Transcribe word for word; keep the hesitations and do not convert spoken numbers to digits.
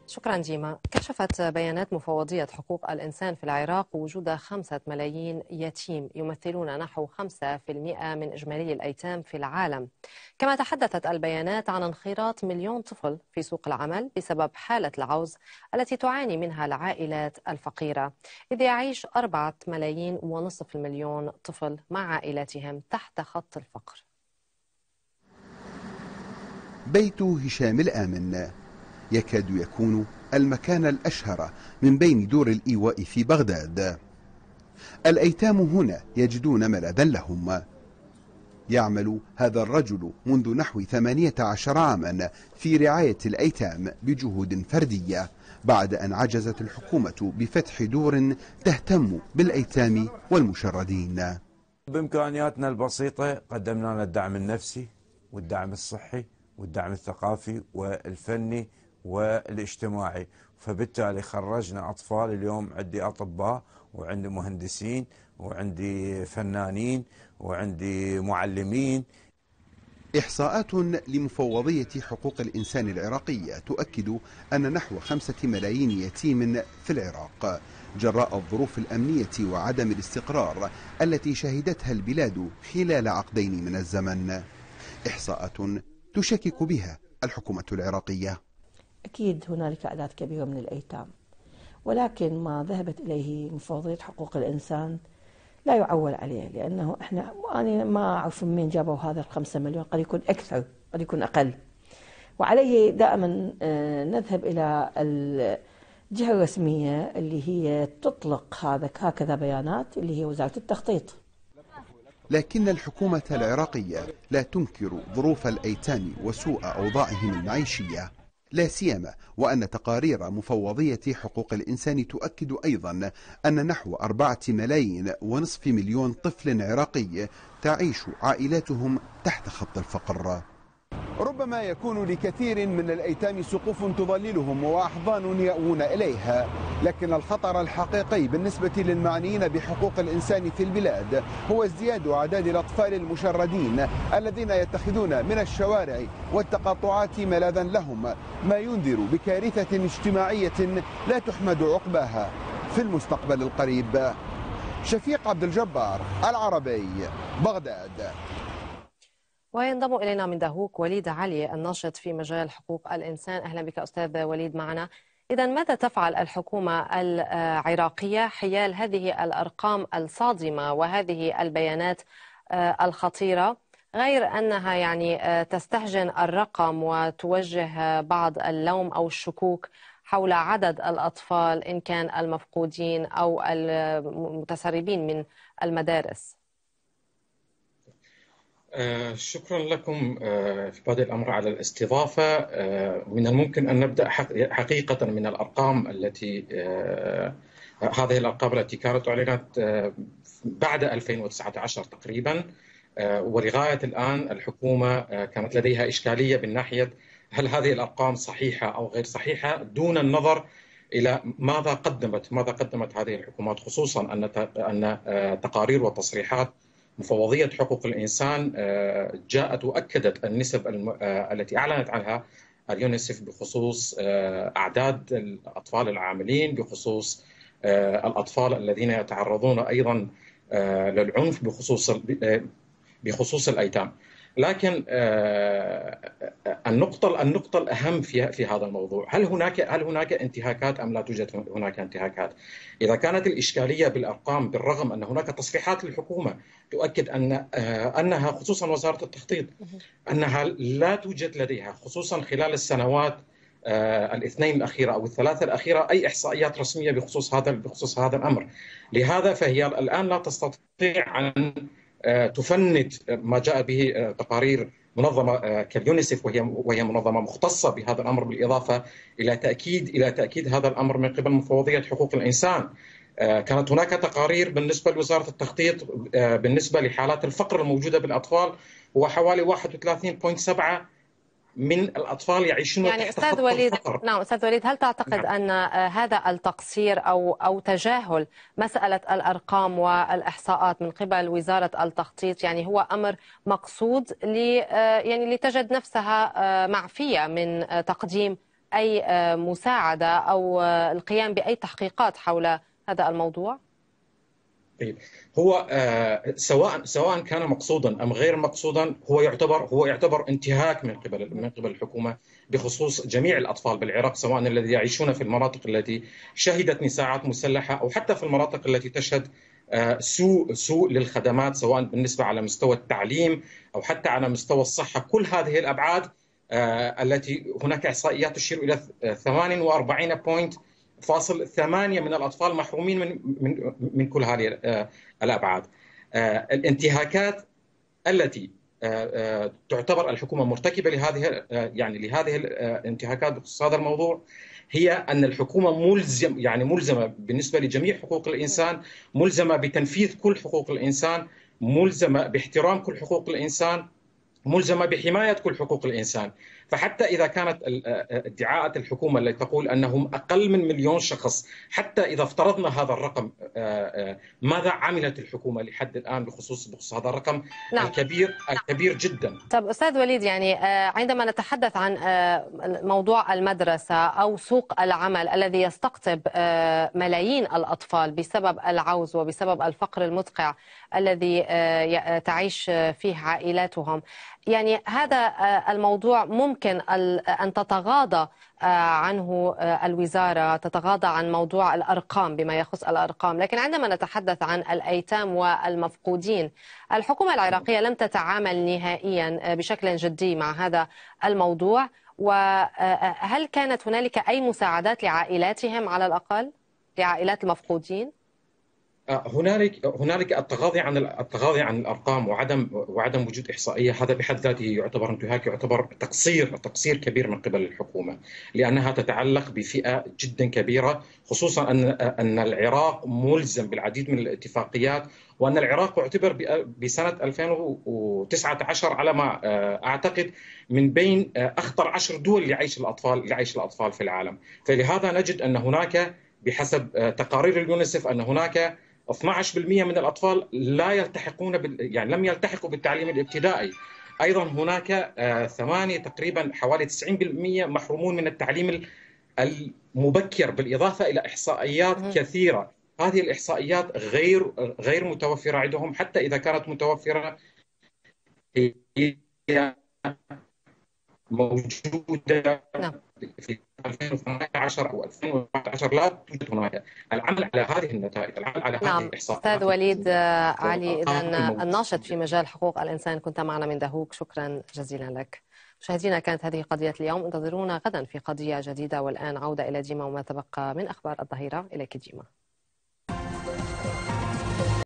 شكرا ديما. كشفت بيانات مفوضية حقوق الإنسان في العراق وجود خمسة ملايين يتيم يمثلون نحو خمسة بالمئة من إجمالي الأيتام في العالم. كما تحدثت البيانات عن انخراط مليون طفل في سوق العمل بسبب حالة العوز التي تعاني منها العائلات الفقيرة، إذ يعيش أربعة ملايين ونصف المليون طفل مع عائلاتهم تحت خط الفقر. بيت هشام الآمن يكاد يكون المكان الأشهر من بين دور الإيواء في بغداد. الأيتام هنا يجدون ملاذا لهم. يعمل هذا الرجل منذ نحو ثمانية عشر عاما في رعاية الأيتام بجهود فردية، بعد أن عجزت الحكومة بفتح دور تهتم بالأيتام والمشردين. بإمكانياتنا البسيطة قدمنا لنا الدعم النفسي والدعم الصحي والدعم الثقافي والفني والاجتماعي، فبالتالي خرجنا أطفال. اليوم عندي أطباء وعندي مهندسين وعندي فنانين وعندي معلمين. إحصاءات لمفوضية حقوق الإنسان العراقية تؤكد أن نحو خمسة ملايين يتيم في العراق جراء الظروف الأمنية وعدم الاستقرار التي شهدتها البلاد خلال عقدين من الزمن. إحصاءات تشكك بها الحكومة العراقية. أكيد هنالك أعداد كبيرة من الأيتام، ولكن ما ذهبت إليه مفوضية حقوق الإنسان لا يعول عليه، لأنه إحنا أنا ما أعرف من وين جابوا هذا الخمسة مليون، قد يكون أكثر قد يكون أقل. وعليه دائما نذهب إلى الجهة الرسمية اللي هي تطلق هذا هكذا بيانات، اللي هي وزارة التخطيط. لكن الحكومة العراقية لا تنكر ظروف الأيتام وسوء أوضاعهم المعيشية، لا سيما وأن تقارير مفوضية حقوق الإنسان تؤكد أيضا أن نحو أربعة ملايين ونصف مليون طفل عراقي تعيش عائلاتهم تحت خط الفقر. ربما يكون لكثير من الأيتام سقوف تظللهم وأحضان يأوون إليها، لكن الخطر الحقيقي بالنسبة للمعنيين بحقوق الإنسان في البلاد هو ازدياد أعداد الأطفال المشردين الذين يتخذون من الشوارع والتقاطعات ملاذا لهم، ما ينذر بكارثة اجتماعية لا تحمد عقباها في المستقبل القريب. شفيق عبد الجبار، العربي، بغداد. وينضم إلينا من دهوك وليد علي الناشط في مجال حقوق الإنسان. أهلا بك أستاذ وليد معنا. إذا ماذا تفعل الحكومة العراقية حيال هذه الأرقام الصادمة وهذه البيانات الخطيرة، غير أنها يعني تستهجن الرقم وتوجه بعض اللوم أو الشكوك حول عدد الأطفال إن كان المفقودين أو المتسربين من المدارس؟ آه شكرا لكم آه في بادئ الأمر على الاستضافة. آه من الممكن أن نبدأ حقيقة من الأرقام التي آه هذه الأرقام التي كانت أعلنت آه بعد ألفين وتسعة عشر تقريبا، آه ولغاية الآن الحكومة آه كانت لديها إشكالية من ناحية هل هذه الأرقام صحيحة أو غير صحيحة، دون النظر إلى ماذا قدمت ماذا قدمت هذه الحكومات، خصوصا أن أن تقارير وتصريحات مفوضية حقوق الإنسان جاءت وأكدت النسب التي أعلنت عنها اليونيسف بخصوص أعداد الأطفال العاملين، بخصوص الأطفال الذين يتعرضون أيضا للعنف، بخصوص بخصوص الأيتام. لكن النقطة النقطة الأهم في في هذا الموضوع، هل هناك هل هناك انتهاكات أم لا توجد هناك انتهاكات؟ إذا كانت الإشكالية بالأرقام، بالرغم أن هناك تصريحات للحكومة تؤكد أن أنها خصوصا وزارة التخطيط أنها لا توجد لديها خصوصا خلال السنوات الاثنين الأخيرة أو الثلاثة الأخيرة أي إحصائيات رسمية بخصوص هذا بخصوص هذا الأمر. لهذا فهي الآن لا تستطيع أن تفند ما جاء به تقارير منظمة كاليونيسف، وهي وهي منظمة مختصة بهذا الأمر، بالإضافة إلى تأكيد إلى تأكيد هذا الأمر من قبل مفوضية حقوق الإنسان. كانت هناك تقارير بالنسبة لوزارة التخطيط بالنسبة لحالات الفقر الموجودة بالأطفال، هو حوالي واحد وثلاثين فاصلة سبعة من الأطفال يعيشون يعني تحت أستاذ خط وليد الفقر. نعم أستاذ وليد، هل تعتقد نعم. أن هذا التقصير أو أو تجاهل مسألة الأرقام والإحصاءات من قبل وزارة التخطيط يعني هو أمر مقصود لي يعني لتجد نفسها معفية من تقديم أي مساعدة أو القيام بأي تحقيقات حول هذا الموضوع؟ طيب، هو آه سواء سواء كان مقصودا ام غير مقصودا، هو يعتبر هو يعتبر انتهاك من قبل من قبل الحكومه بخصوص جميع الاطفال بالعراق، سواء الذين يعيشون في المناطق التي شهدت نزاعات مسلحه او حتى في المناطق التي تشهد آه سوء سوء للخدمات، سواء بالنسبه على مستوى التعليم او حتى على مستوى الصحه. كل هذه الابعاد آه التي هناك احصائيات تشير الى ثمانية وأربعين فاصل ثمانية من الأطفال محرومين من من من كل هذه الأبعاد. الانتهاكات التي تعتبر الحكومة مرتكبة لهذه يعني لهذه الانتهاكات بخصوص هذا الموضوع، هي أن الحكومة ملزم يعني ملزمة بالنسبة لجميع حقوق الإنسان، ملزمة بتنفيذ كل حقوق الإنسان، ملزمة باحترام كل حقوق الإنسان، ملزمة بحماية كل حقوق الإنسان. فحتى إذا كانت ادعاءات الحكومة التي تقول أنهم أقل من مليون شخص، حتى إذا افترضنا هذا الرقم، ماذا عملت الحكومة لحد الآن بخصوص بخصوص هذا الرقم؟ نعم. الكبير الكبير جدا. طب أستاذ وليد، يعني عندما نتحدث عن موضوع المدرسة أو سوق العمل الذي يستقطب ملايين الأطفال بسبب العوز وبسبب الفقر المدقع الذي تعيش فيه عائلاتهم، يعني هذا الموضوع ممكن أن تتغاضى عنه الوزارة، تتغاضى عن موضوع الأرقام بما يخص الأرقام، لكن عندما نتحدث عن الأيتام والمفقودين، الحكومة العراقية لم تتعامل نهائيا بشكل جدي مع هذا الموضوع. وهل كانت هنالك أي مساعدات لعائلاتهم على الأقل، لعائلات المفقودين؟ هنالك هنالك التغاضي عن التغاضي عن الارقام وعدم وعدم وجود احصائيه، هذا بحد ذاته يعتبر انتهاك، يعتبر تقصير تقصير كبير من قبل الحكومه، لانها تتعلق بفئه جدا كبيره، خصوصا ان ان العراق ملزم بالعديد من الاتفاقيات، وان العراق اعتبر بسنه ألفين وتسعة عشر على ما اعتقد من بين اخطر عشر دول لعيش الاطفال لعيش الاطفال في العالم. فلهذا نجد ان هناك بحسب تقارير اليونيسف ان هناك اثني عشر بالمئة من الأطفال لا يلتحقون بال... يعني لم يلتحقوا بالتعليم الابتدائي. أيضا هناك آه ثمانية تقريبا حوالي تسعين بالمئة محرومون من التعليم المبكر، بالإضافة إلى إحصائيات م- كثيرة. هذه الإحصائيات غير غير متوفرة عندهم، حتى إذا كانت متوفرة هي موجودة نعم. في ألفين وثمانية عشر أو ألفين وأربعة عشر لا توجد هناك. العمل على هذه النتائج، العمل على نعم. هذه الإحصاءات. أستاذ وليد علي، إذن الناشط في مجال حقوق الإنسان، كنت معنا من دهوك، شكرا جزيلا لك. مشاهدينا، كانت هذه قضية اليوم، انتظرونا غدا في قضية جديدة، والآن عودة إلى ديما وما تبقى من أخبار الظهيرة. إليك ديما.